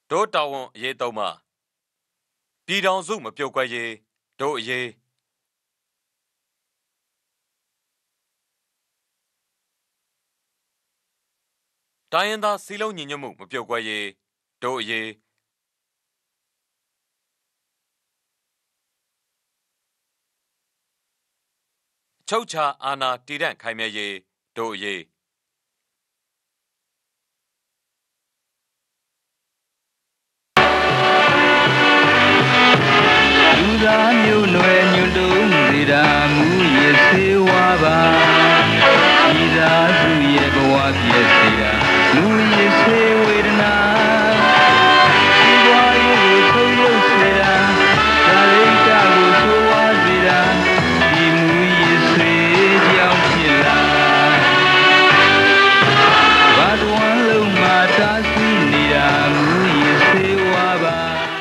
တို့တောင်းရေးတော့မှာပြည်တော်စုမပြုတ်ကွက်ရေးတို့ရေးတိုင်းရင်းသားစီးလုံးညီညွတ်မှုမပြုတ်ကွက်ရေးတို့ရေးချုပ်ချာအာဏာတည်တံ့ခိုင်မြဲရေးတို့ရေးလူသားမျိုးနွယ်ညွတ်တုံးစေတာမူရဲ့စေဝါပါဤသာစုရဲ့ဘဝပြည့်စေတာမူရဲ့စေဝေဒနာဒီဘဝရဲ့ကိုဆုံးရုပ်စေတာဒါရိတ်တာကိုဆိုဝါစေတာဒီမူရဲ့စေကြောင့်ဖြစ်လာဘာတော်လုံးမှာသာရှိနေတာမူရဲ့စေဝါပါ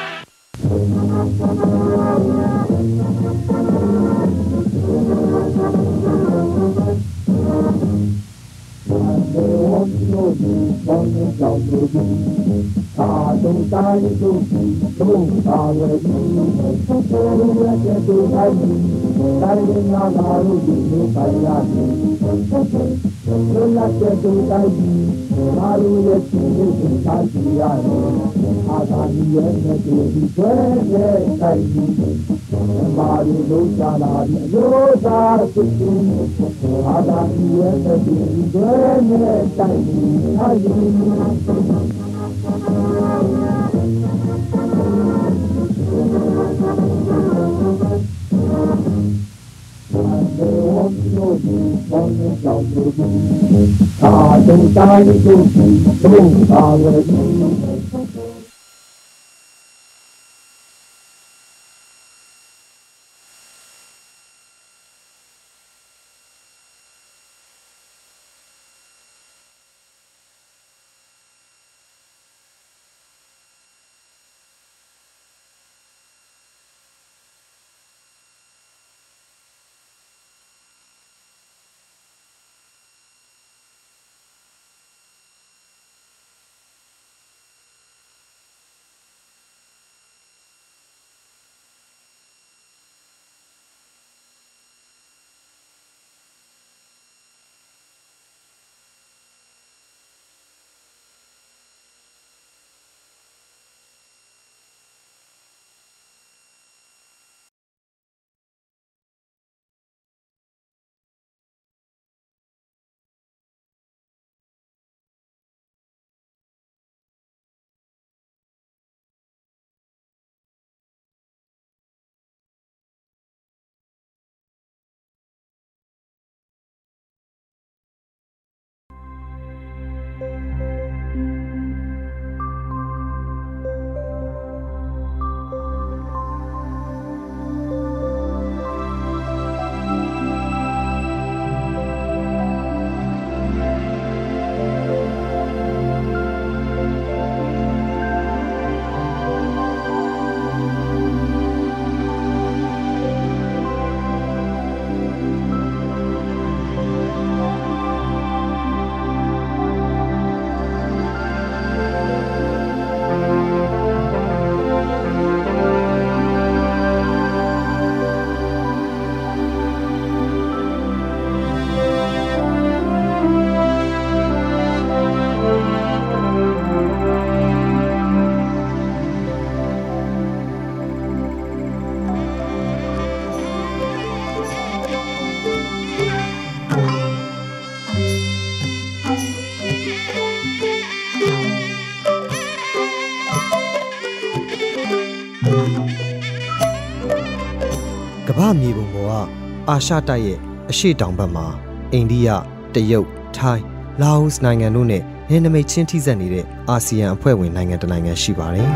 ကမ္ဘာမြေပုံပေါ်ကအာရှတိုက်ရဲ့အရှေ့တောင်ဘက်မှာအိန္ဒိယတရုတ်ထိုင်းလာအိုနိုင်ငံတို့နဲ့နယ်နိမိတ်ချင်းထိစပ်နေတဲ့အာဆီယံအဖွဲ့ဝင်နိုင်ငံတစ်နိုင်ငံရှိပါတယ်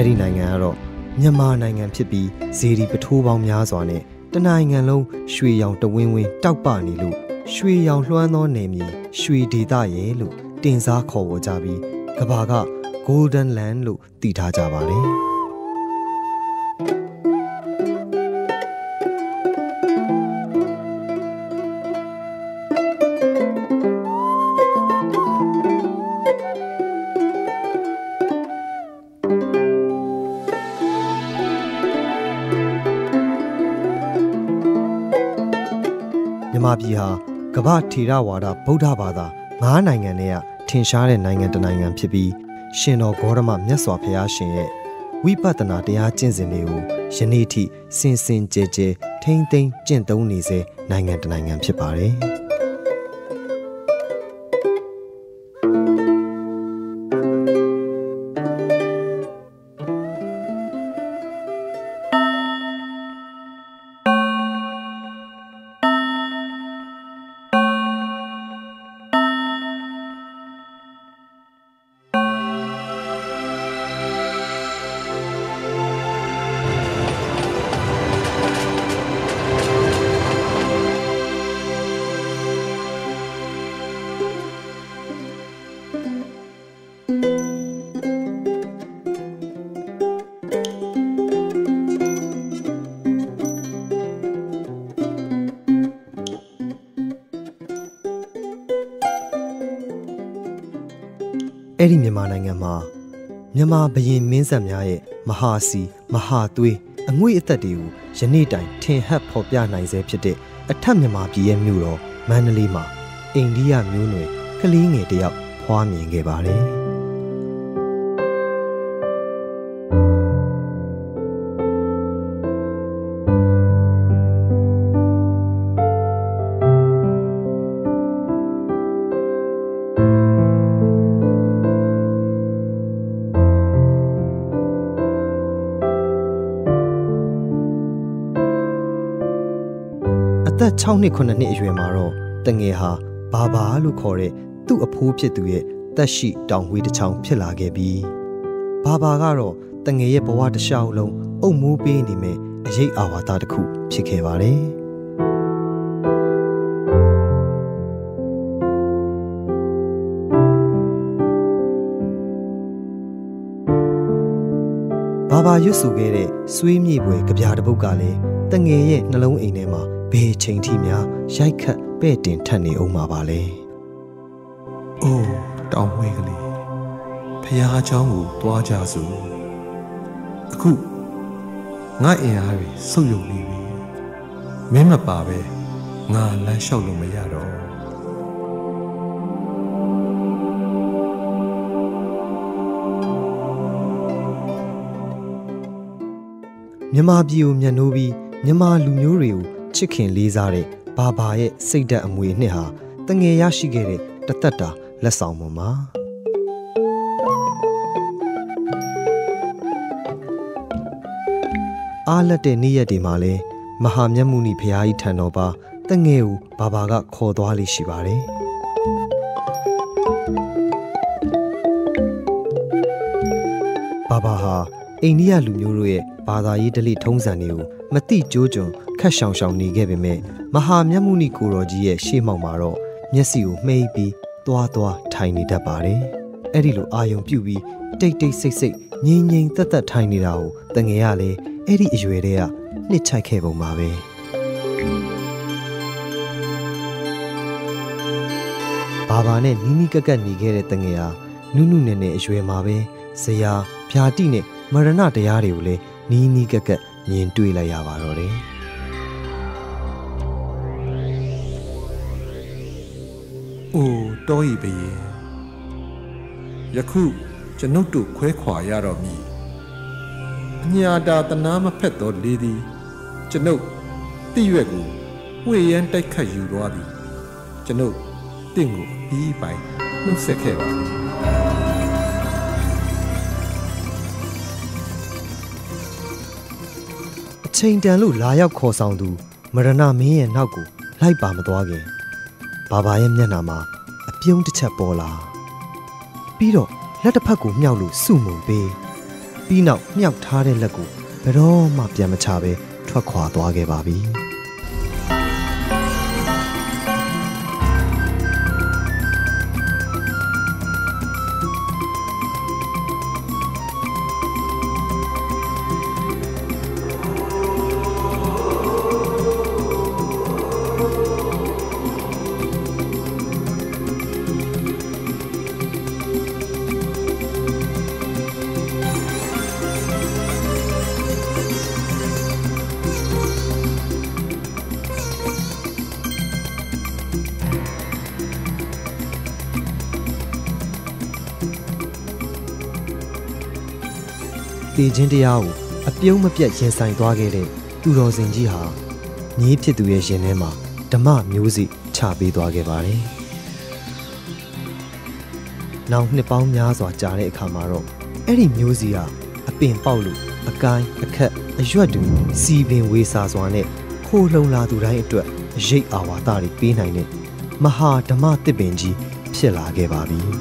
အဲ့ဒီနိုင်ငံကတော့မြန်မာနိုင်ငံဖြစ်ပြီးဇေဒီပထိုးပေါင်းများစွာနဲ့တနိုင်ငံလုံးရွှေရောင်တဝင်းဝင်းတောက်ပနေလို့ရွှေရောင်လွှမ်းသောနယ်မြေရွှေဒေသရဲ့လို့တင်စားခေါ်ဝေါ်ကြပြီးကမ္ဘာက Golden Land လို့တည်ထားကြပါတယ်မြန်မာပြည်ဟာကမ္ဘာထေရဝါဒဗုဒ္ဓဘာသာ9နိုင်ငံနဲ့ထင်ရှားတဲ့နိုင်ငံတစ်နိုင်ငံဖြစ်ပြီးရှင်တော်ဂေါတမမြတ်စွာဘုရားရှင်ရဲ့ဝိပဿနာတရားကျင့်စဉ်တွေကိုယနေ့ထိစင်စင်ကြဲကြဲထိမ့်သိမ်းကျင့်သုံးနေစေနိုင်ငံတစ်နိုင်ငံဖြစ်ပါတယ်အဲ့ဒီမြန်မာနိုင်ငံမှာမြန်မာဘရင်မင်းဆက်များရဲ့မဟာစီမဟာသွေးအငွေ့အသက်တွေကိုယနေ့တိုင်ထင်ဟပ်ဖော်ပြနိုင်စေဖြစ်တဲ့အထက်မြန်မာပြည်ရဲ့မြို့တော်မန္တလေးမှာအိန္ဒိယမျိုးနွယ်ကလေးငယ်တစ်ယောက်ဖွားမြင်ခဲ့ပါတယ်သက်6နှစ်9နှစ်အရွယ်မှာတော့တငယ်ဟာဘာဘာလို့ခေါ်တဲ့သူ့အဖိုးဖြစ်သူရဲ့တက်ရှိတောင်ဝေးတစ်ချောင်းဖြစ်လာခဲ့ပြီးဘာဘာကတော့တငယ်ရဲ့ဘဝတစ်လျှောက်လုံးအုပ်မိုးပေးနေမဲ့အရေးအာဝါဒတစ်ခုဖြစ်ခဲ့ပါတယ်ဘာဘာရွတ်ဆိုခဲ့တဲ့ဆွေးမြေ့ပွဲကြပြတစ်ပုဒ်ကလည်းတငယ်ရဲ့နှလုံးအိမ်ထဲမှာဘယ်ချိန်ထိများရိုက်ခတ်ပဲ့တင်ထက်နေအောင်မှာပါလဲ။အိုးတောင်ဝဲကလေးဖះเจ้าကိုတွားကြစို့။အခုငါအင်အားတွေဆုပ်ယုပ်နေပြီ။မင်းမပါပဲငါလမ်းလျှောက်လို့မရတော့။မြန်မာပြည်ကိုမျက်နှိုးပြီးမြန်မာလူမျိုးတွေကိုချစ်ခင်လေးစားတဲ့ဘာဘာရဲ့စိတ်ဓာတ်အမွေအနှစ်ဟာတငယ်ရရှိခဲ့တဲ့တသက်တာလက်ဆောင်ပေါ်မှာအားလက်တဲ့နေ့ရက်တွေမှာလဲမဟာမြတ်မုနီဘုရားကြီးထံတော်ပါတငယ်ကိုဘာဘာကခေါ်သွားလိမ့်ရှိပါတယ်ဘာဘာဟာအိန္ဒိယလူမျိုးတို့ရဲ့ဘာသာရေးဓလေ့ထုံးစံတွေကိုမတိကျိုးကျွံခက်ရှောင်ရှောင်နေခဲ့ပေမဲ့မဟာမြတ်မုနီကိုတော်ကြီးရဲ့ရှေ့မှောက်မှာတော့မျက်စိကိုမှိတ်ပြီးသွားထိုင်နေတတ်ပါတယ်။အဲ့ဒီလိုအာယုံပြုတ်ပြီးတိတ်စိတ်ငြိမ်သက်ထိုင်နေတာကိုတငယ်ရလေအဲ့ဒီအရွယ်တည်းကနှစ်ချိုက်ခဲ့ပုံပါပဲ။ဘာဘာနဲ့နီးနီးကပ်နေခဲ့တဲ့တငယ်ဟာနုနယ်အရွယ်မှာပဲဇရာဗျာတိနဲ့မရဏတရားတွေကိုလည်းနီးကပ်မြင်တွေ့လိုက်ရပါတော့တယ်။အိုးတော်ဤဘယေယခုကျွန်ုပ်တို့ခွဲခွာရတော့မည်။အညာတာတနာမဖက်သောလေသည်ကျွန်ုပ်တိရွက်ကိုဝှေ့ရန်တိုက်ခတ်ယူသွားသည်။ကျွန်ုပ်တင့်ကိုပြီးပိုင်နှုတ်ဆက်ခဲ့ပါသည်။ချိန်တန်လို့လာရောက်ခေါ်ဆောင်သူမရဏမင်းရဲ့နောက်ကိုလိုက်ပါမသွားခင်ဘာဘာရဲ့မျက်နှာမှာအပြုံးတစ်ချက်ပေါ်လာပြီးတော့လက်တစ်ဖက်ကိုမြှောက်လို့စုမှုပေးဘပြီးနောက်မြှောက်ထားတဲ့လက်ကိုဘယ်တော့မှပြန်မချပဲထွက်ခွာသွားခဲ့ပါပြီတေခြင်းတရားကိုအပြုံးမပြတ်ရင်ဆိုင်သွားခဲ့တဲ့သူတော်စင်ကြီးဟာမြေးဖြစ်သူရဲ့ရင်ထဲမှာဓမ္မမျိုးစိချပေးသွားခဲ့ပါတယ်။နောက်နှစ်ပေါင်းများစွာကြာတဲ့အခါမှာတော့အဲ့ဒီမျိုးစိကအပင်ပေါက်လို့အကိုင်းအခက်အရွက်တူစီပင်ဝေစာစွာနဲ့ခိုးလုံလာသူတိုင်းအတွက်အရေးအာဝါဒတွေပေးနိုင်တဲ့မဟာဓမ္မသစ်ပင်ကြီးဖြစ်လာခဲ့ပါပြီ။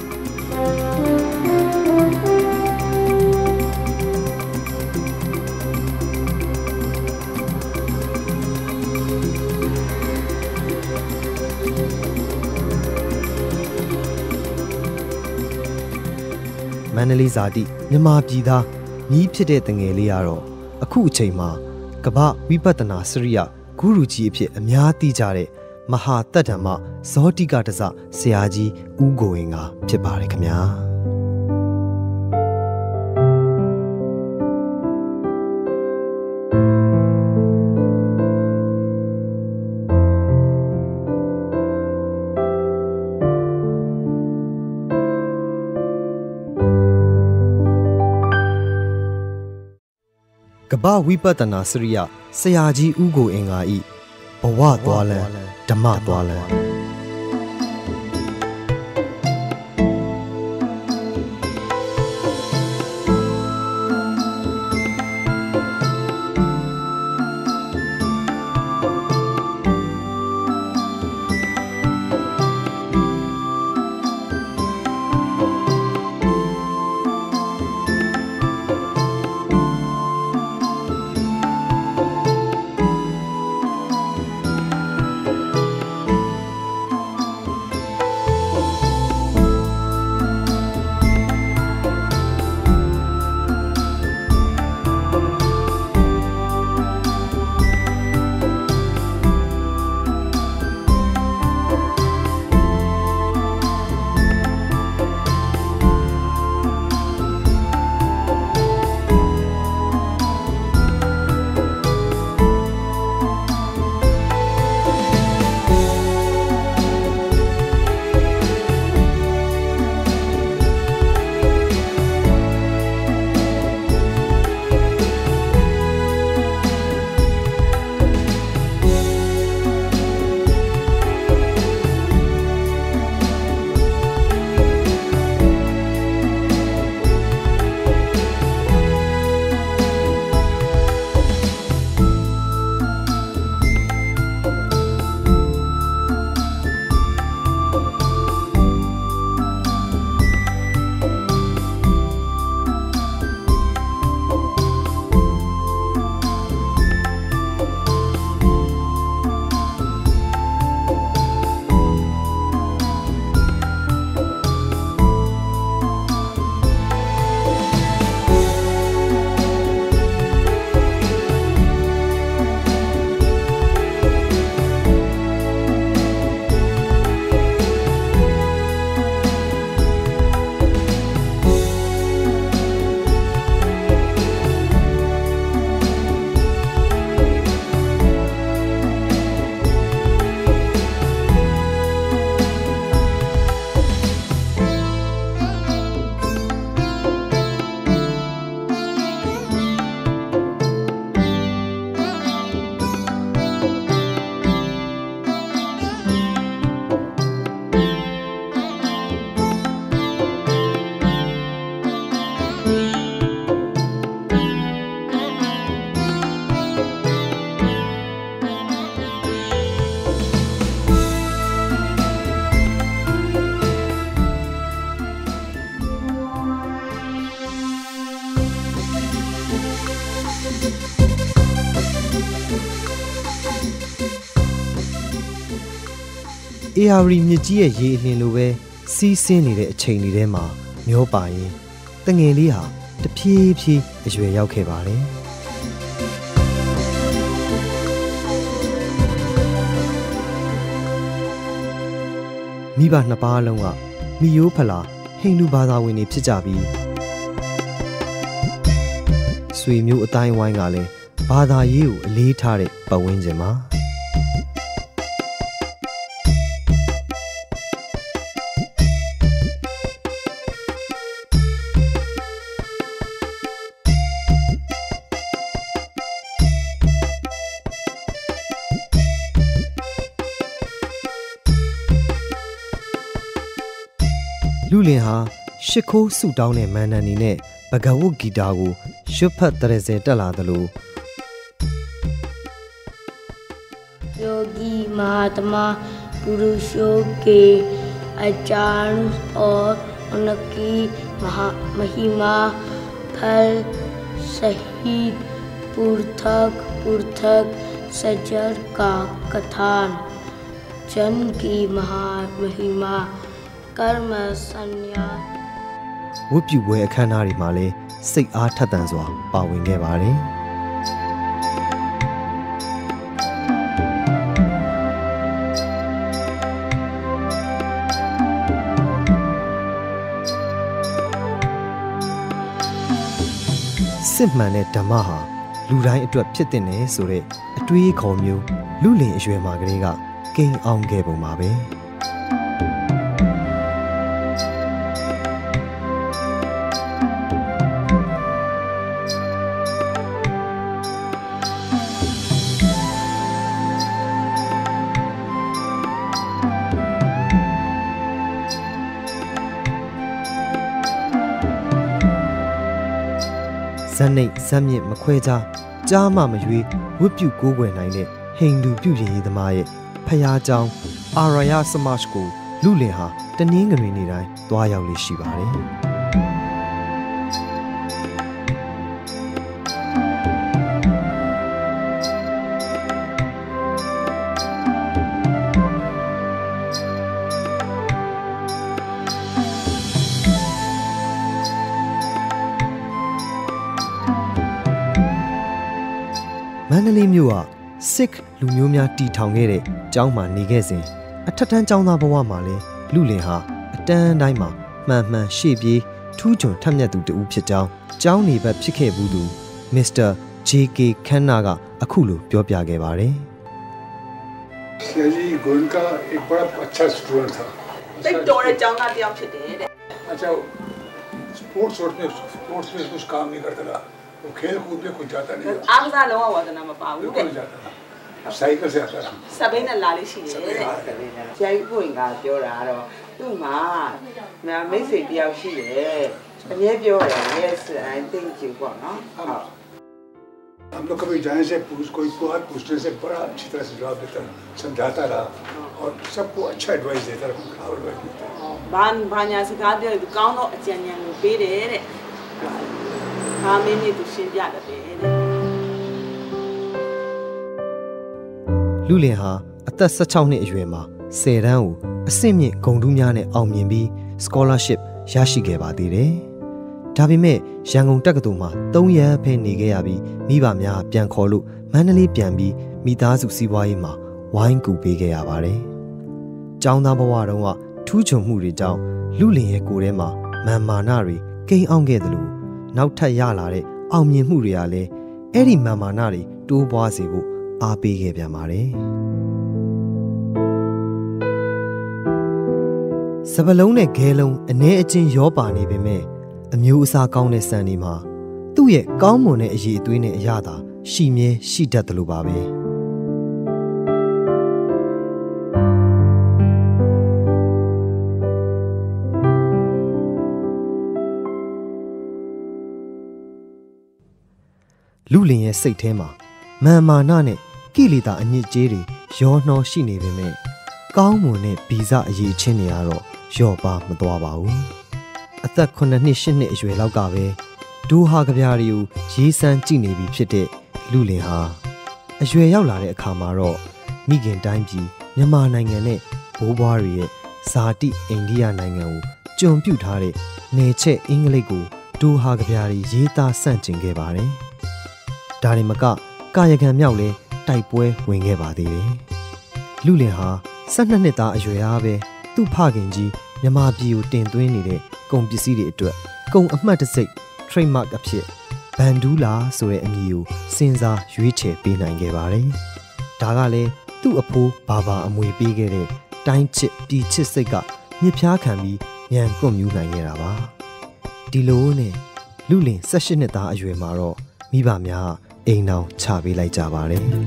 မန္တလေးဇာတိမြန်မာပြည်သားမြီးဖြစ်တဲ့တငယ်လေးကတော့အခုအချိန်မှာကမ္ဘာဝိပဿနာစရိယဂုရုကြီးအဖြစ်အများသိကြတဲ့မဟာတတ္တမဇောတိကတစဆရာကြီးဦးကိုဝင်ကဖြစ်ပါတယ်ခင်ဗျာကမ္ဘာဝိပဿနာစရိယဆရာကြီးဦးကိုအင်္ဂါဤဘဝသွားလန်းဓမ္မသွားလန်း ARI မြစ်ကြီးရဲ့ရေအလင်းလိုပဲစီးဆင်းနေတဲ့အချိန်တွေထဲမှာမျောပါရင်တငယ်လေးဟာတဖြည်းဖြည်းအရွယ်ရောက်ခဲ့ပါတယ်မိဘနှစ်ပါးလုံးကမိယိုးဖလာဟိန္ဒူဘာသာဝင်တွေဖြစ်ကြပြီးဆွေမျိုးအတိုင်းဝိုင်းကလည်းဘာသာရေးကိုအလေးထားတဲ့ပတ်ဝန်းကျင်မှာလူလင်ဟာရှစ်ခိုးဆူတောင်းတဲ့မန္တန်နေနဲ့ဘဂဝုဂီတာကိုရွတ်ဖတ်တရစဲတက်လာသလို योगी महात्मा पुरुषों के आचरण और उनकी महिमा फल सहित पृथक पृथक सजर का कथन जन की महिमा कर्म संन्यास ဝတ်ပြုပွဲအခမ်းအနားတွေမှာလည်းစိတ်အားထက်သန်စွာပါဝင်ခဲ့ပါတယ်စစ်မှန်တဲ့ဓမ္မဟာလူတိုင်းအတွက်ဖြစ်တဲ့နယ်ဆိုတဲ့အတွေးခေါ်မျိုးလူလင်အရွယ်မှာကလေးကကိန်းအောင်ခဲ့ပုံပါပဲဇန်နိတ်ဇန်မြင့်မခွဲခြားကြားမှမရွေးဝတ်ပြုကိုးကွယ်နိုင်တဲ့ဟိန္ဒူပြုပြင်ရေးသမားရဲ့ဖျားကြောင်အာရယစမတ်ကိုလူလင်ဟာတနင်္ဂနွေနေ့တိုင်းတွားရောက်လေရှိပါတယ်မန္တလေးမြို့က Sikh လူမျိုးများတည်ထောင်ခဲ့တဲ့ကျောင်းမှာနေခဲ့စဉ်အထက်တန်းကျောင်းသားဘဝမှာလည်းလူလင်ဟာအတန်းတိုင်းမှာမှန်မှန်ရှေ့ပြေးထူးချွန်ထက်မြက်သူတဦးဖြစ်ကြောင်းကျောင်းနေဘက်ဖြစ်ခဲ့ဘူးသူမစ္စတာ JK ခန်းနာကအခုလိုပြောပြခဲ့ပါတယ်ဆရာကြီး Goenka एक बड़ा अच्छा स्टूडेंट था တိတ်တော်တဲ့ကျောင်းသားတစ်ယောက်ဖြစ်တယ်တဲ့ अच्छा स्पोर्ट्स में कुछ काम नहीं करता था वो खेल कूद में कुछ जाता नहीं အားကစားလုံးဝဝါသနာမပါဘူးတဲ့ बिल्कुल जाता था साइकिल से आता था စပိန်နဲ့လာလေးရှိတယ်တဲ့ဆရာကြီးကိုင်ကပြောတာကတော့သူ့မှာမိတ်ဆွေတစ်ယောက်ရှိတယ်အမြဲပြောတယ် yes I think you ပေါ့နော်ဟုတ် हम लोग कभी जाने से कोई बात पूछने से बड़ा अच्छी तरह से जवाब देता समझाता रहा और सबको अच्छा एडवाइस देता रहा ဘာညာစကားပြောသူကောင်းတော့အကြံဉာဏ်ကိုပေးတယ်တဲ့ဘာမင်းနဲ့သူရှင်းပြတယ်တဲ့လူလင်ဟာအသက်16နှစ်အရွယ်မှာ10တန်းကိုအဆင့်မြင့်ဂုဏ်ထူးများနဲ့အောင်မြင်ပြီး scholarship ရရှိခဲ့ပါသေးတယ်။ဒါပေမဲ့ရန်ကုန်တက္ကသိုလ်မှာ3ရက်ဖဲနေခဲ့ရပြီးမိဘများပြန်ခေါ်လို့မန္တလေးပြန်ပြီးမိသားစုစီးပွားရေးမှာဝိုင်းကူပေးခဲ့ရပါတယ်။ကျောင်းသားဘဝတုန်းကထူးချွန်မှုတွေကြောင့်လူလင်ရဲ့ကိုယ်ထဲမှာမာနတွေကိန်းအောင်ခဲ့တယ်လို့နောက်ထပ်ရလာတဲ့အောင်မြင်မှုတွေကလည်းအဲ့ဒီမာနတွေတိုးပွားစေဖို့အားပေးခဲ့ပြန်ပါတယ်။စပလုံးနဲ့ဂဲလုံးအ ਨੇ အချင်းရောပါနေပေမဲ့အမျိုးအစားကောင်းတဲ့စံဒီမှာသူ့ရဲ့ကောင်းမွန်တဲ့အရေးအသွေးနဲ့အရသာရှိမြဲရှိတတ်တယ်လို့ပါပဲ။လူလင်ရဲ့စိတ်ထဲမှာမာနနဲ့ကိလေသာအညစ်အကြေးတွေရောနှောရှိနေပေမဲ့ကောင်းမွန်တဲ့ဗီဇအရေးချင်းတွေကတော့လျော့ပါမသွားပါဘူးအသက်9နှစ်10နှစ်အရွယ်လောက်ကပဲဒိုဟာကဗျာတွေကိုရေးစမ်းကြည့်နေပြီဖြစ်တဲ့လူလင်ဟာအရွယ်ရောက်လာတဲ့အခါမှာတော့မိခင်တိုင်းပြည်မြန်မာနိုင်ငံနဲ့ဘိုးဘွားတွေရဲ့ဇာတိအိန္ဒိယနိုင်ငံကိုကျွန်ပြုထားတဲ့နယ်ချက်အင်္ဂလိပ်ကိုဒိုဟာကဗျာတွေရေးသားဆန့်ကျင်ခဲ့ပါတယ်။ဒါတွေမကကာယကံမြောက်လဲတိုက်ပွဲဝင်ခဲ့ပါသေးတယ်။လူလင်ဟာ12နှစ်သားအရွယ်အားပဲသူ့ဖခင်ကြီးမြန်မာပြည်ကိုတင်သွင်းနေတဲ့ကုန်ပစ္စည်းတွေအတွက်ကုန်အမှတ်တစိတ် trademark အဖြစ်ဘန်ဒူးလာဆိုတဲ့အမည်ကိုစဉ်းစားရွေးချယ်ပေးနိုင်ခဲ့ပါတယ်။ဒါကလည်းသူ့အဖိုးဘာအမွေပေးခဲ့တဲ့တိုင်းချစ်ပြည်ချစ်စိတ်ကမြစ်ဖျားခံပြီးညံကွမြူးနိုင်ခဲ့တာပါ။ဒီလိုနဲ့လူလင်18နှစ်သားအရွယ်မှာတော့မိဘများအိမ်အောင်ချပေးလိုက်ကြပါတယ်။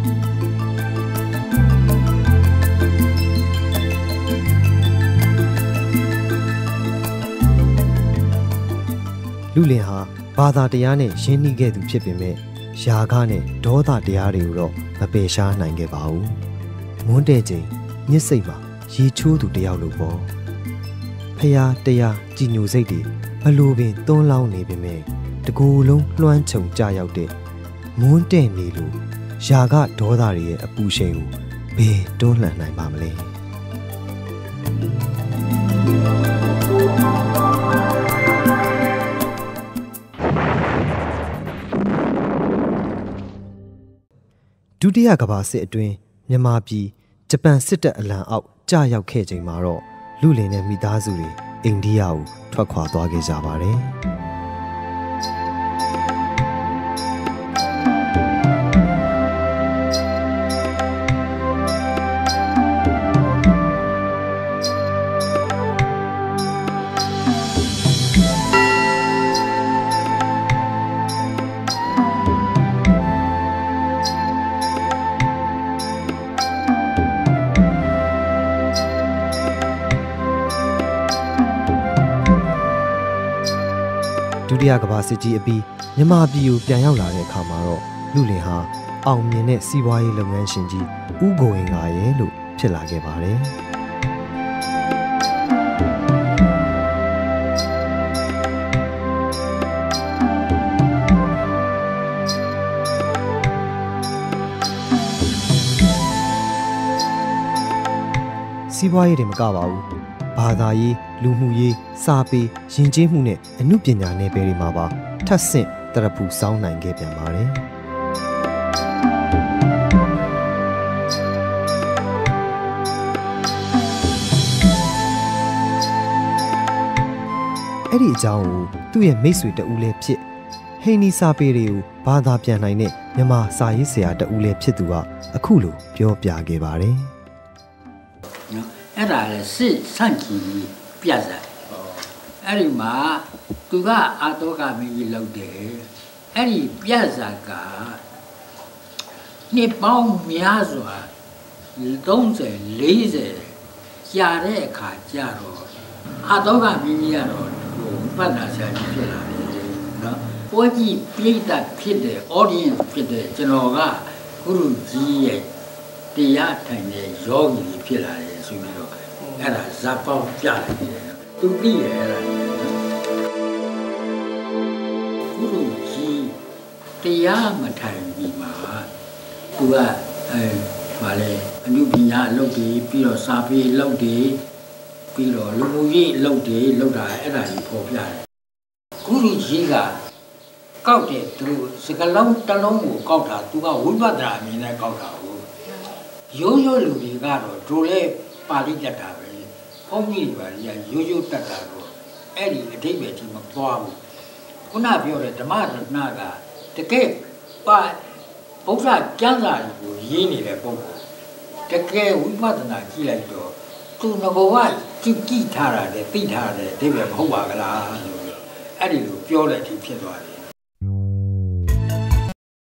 လူလင်ဟာဘာသာတရားနဲ့ရင်းနှီးခဲ့သူဖြစ်ပေမဲ့ယာခနဲ့ဒေါသတရားတွေကိုတော့မပယ်ရှားနိုင်ခဲ့ပါဘူး။မွန်းတဲ့ချိန်ညစ်စိတ်မှာရေချိုးသူတယောက်လိုပေါ့။ဖယားတရားကြည်ညိုစိတ်တွေဘလို့ပင်သွန်းလောင်းနေပေမဲ့တကူလုံးလွှမ်းခြုံကြရောက်တဲ့မွန်းတဲ့နေလို့ယာခဒေါသတွေရဲ့အပူရှိန်ကိုဘယ်တွန်းလှန်နိုင်ပါမလဲ။ဒုတိယကမ္ဘာစစ်အတွင်းမြန်မာပြည်ဂျပန်စစ်တပ်အလံအောက်ကြာရောက်ခဲ့ချိန်မှာတော့လူလင်နဲ့မိသားစုတွေအိန္ဒိယကိုထွက်ခွာသွားခဲ့ကြပါတယ်။ဒုတိယကမ္ဘာစစ်ကြီးအပြီးမြန်မာပြည်ကိုပြန်ရောက်လာတဲ့အခါမှာတော့လူလင်ဟာအောင်မြင်တဲ့စီးပွားရေးလုပ်ငန်းရှင်ကြီးဦးကိုဝင်ကရဲ့လို့ဖြစ်လာခဲ့ပါတယ်။စီးပွားရေးတွေမကပါဘူး။ဘာသာရေးလူမှုရေးစာပေယဉ်ကျေးမှုနဲ့အမှုပညာနယ်ပယ်တွေမှာပါထပ်ဆင့်တရဖူစောင်းနိုင်ခဲ့ပြန်ပါတယ်။အဲ့ဒီအကြောင်းကိုသူ့ရဲ့မိတ်ဆွေတဦးလည်းဖြစ်ဟိန္ဒီစာပေတွေကိုဘာသာပြန်နိုင်တဲ့မြန်မာစာရေးဆရာတဦးလည်းဖြစ်သူကအခုလိုပြောပြခဲ့ပါတယ်။အဲ့ဒါလေစစ်ဆန့်ကျင်ကြီးပြတ်စားအဲ့ဒီမှာသူကအာတောကမင်းကြီးလောက်တယ်အဲ့ဒီပြတ်စားကနှစ်ပေါင်းများစွာ30 40ကြာတဲ့အခါကျတော့အာတောကမင်းကြီးကတော့ပတ်နာဆရာကြီးဖြစ်လာတယ်နော်ပွဲကြီးပြိတ္တဖြစ်တဲ့ audience ဖြစ်တဲ့ကျွန်တော်ကဂုရုကြီးရဲ့တရားထိုင်တဲ့ယောဂီကြီးဖြစ်လာတယ်ဆိုပြီးတော့အဲ့ဒါဇာပေါင်းပြလိုက်တယ်သူသိရဲ့အဲ့ဒါဂုရုကြီးတရားမထိုင်ပြီးမှာသူကဗာလေအနုပညာအလုပ်တွေပြီးတော့စာပေအလုပ်တွေပြီးတော့လူမှုရေးအလုပ်တွေလုပ်တာအဲ့ဒါကြီးပေါ်ပြတယ်ဂုရုကြီးကကောက်တဲ့သူစကလုံးတစ်လုံးကိုကောက်တာသူကဝိပဿနာအမြင်နဲ့ကောက်တာကိုရိုးရိုးလူတွေကတော့တို့လဲပါဠိတတ်တာပဲဘုန်းကြီးတွေပါကြီးရိုးရိုးတတ်တာတော့အဲ့ဒီအဓိပ္ပာယ်ကြီးမပွားဘူးခုနပြောတဲ့ဓမ္မရဏကတကယ်ပါဘုရားကျမ်းစာကိုရင်းနေတဲ့ပုဂ္ဂိုလ်တကယ်ဝိပဿနာကြည့်လိုက်တော့သူငဘောကကြည့်ထားတာလေသိထားတယ်အဓိပ္ပာယ်မဟုတ်ပါကလားလို့အဲ့ဒီလိုပြောတဲ့အထိဖြစ်သွားတယ်